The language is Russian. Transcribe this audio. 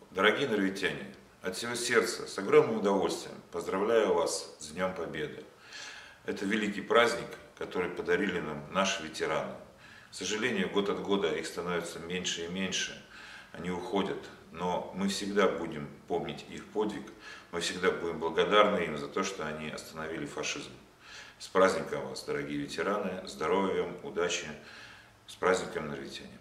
Дорогие норвитяне, от всего сердца, с огромным удовольствием поздравляю вас с Днем Победы. Это великий праздник, который подарили нам наши ветераны. К сожалению, год от года их становится меньше и меньше, они уходят, но мы всегда будем помнить их подвиг, мы всегда будем благодарны им за то, что они остановили фашизм. С праздником вас, дорогие ветераны, здоровья вам, удачи, с праздником, норвитяне!